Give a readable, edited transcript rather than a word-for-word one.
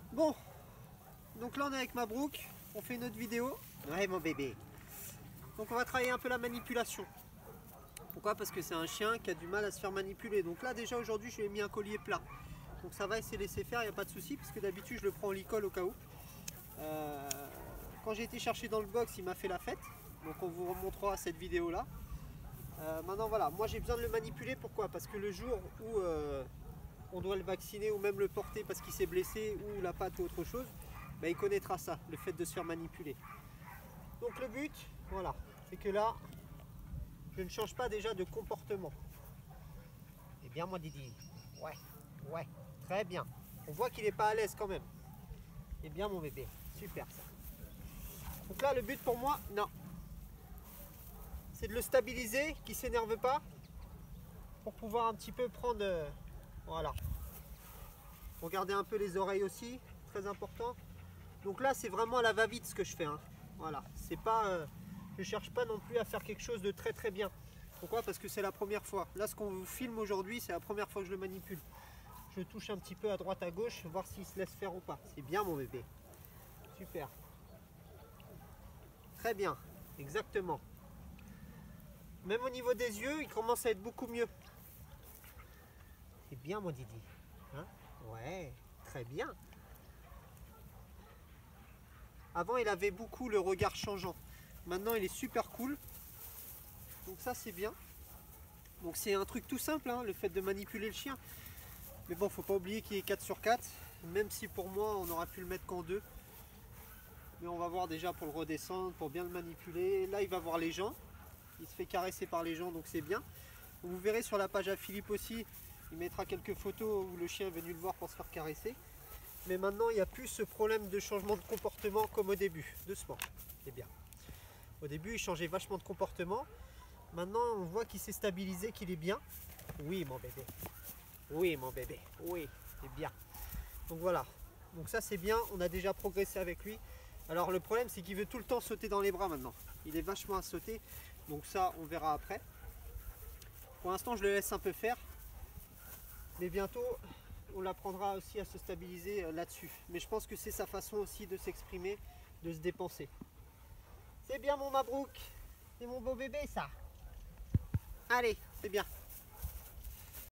Bon, donc là on est avec Mabrouk, on fait une autre vidéo. Ouais mon bébé. Donc on va travailler un peu la manipulation. Pourquoi? Parce que c'est un chien qui a du mal à se faire manipuler. Donc là déjà aujourd'hui je lui ai mis un collier plat. Donc ça va essayer de laisser faire, il n'y a pas de souci, parce que d'habitude je le prends en licol au cas où. Quand j'ai été chercher dans le box, il m'a fait la fête. Donc on vous remontrera cette vidéo là. Maintenant voilà, moi j'ai besoin de le manipuler. Pourquoi? Parce que le jour où on doit le vacciner ou même le porter parce qu'il s'est blessé ou la patte ou autre chose, bah, il connaîtra ça, le fait de se faire manipuler. Donc le but, voilà, c'est que là, je ne change pas déjà de comportement. Eh bien mon Didi, ouais, très bien. On voit qu'il n'est pas à l'aise quand même. Eh bien mon bébé, super ça. Donc là le but pour moi, non, c'est de le stabiliser, qu'il ne s'énerve pas, pour pouvoir un petit peu prendre, voilà. Regardez un peu les oreilles aussi, très important. Donc là c'est vraiment à la va-vite ce que je fais, hein. Voilà, c'est pas, je cherche pas non plus à faire quelque chose de très très bien. Pourquoi? Parce que c'est la première fois. Là ce qu'on vous filme aujourd'hui, c'est la première fois que je le manipule. Je touche un petit peu à droite à gauche, voir s'il se laisse faire ou pas. C'est bien mon bébé. Super. Très bien, exactement. Même au niveau des yeux, il commence à être beaucoup mieux. C'est bien mon Didi. Hein? Ouais, très bien. Avant, il avait beaucoup le regard changeant. Maintenant, il est super cool. Donc ça, c'est bien. Donc c'est un truc tout simple, hein, le fait de manipuler le chien. Mais bon, faut pas oublier qu'il est 4 sur 4. Même si pour moi, on aurait pu le mettre qu'en 2. Mais on va voir déjà pour le redescendre, pour bien le manipuler. Là, il va voir les gens. Il se fait caresser par les gens, donc c'est bien. Vous verrez sur la page à Philippe aussi, il mettra quelques photos où le chien est venu le voir pour se faire caresser. Mais maintenant, il n'y a plus ce problème de changement de comportement comme au début. Doucement, c'est bien. Au début, il changeait vachement de comportement. Maintenant, on voit qu'il s'est stabilisé, qu'il est bien. Oui, mon bébé. Oui, mon bébé. Oui, c'est bien. Donc voilà. Donc ça, c'est bien. On a déjà progressé avec lui. Alors, le problème, c'est qu'il veut tout le temps sauter dans les bras maintenant. Il est vachement à sauter. Donc ça, on verra après. Pour l'instant, je le laisse un peu faire. Mais bientôt, on l'apprendra aussi à se stabiliser là-dessus. Mais je pense que c'est sa façon aussi de s'exprimer, de se dépenser. C'est bien mon Mabrouk. C'est mon beau bébé ça. Allez, c'est bien.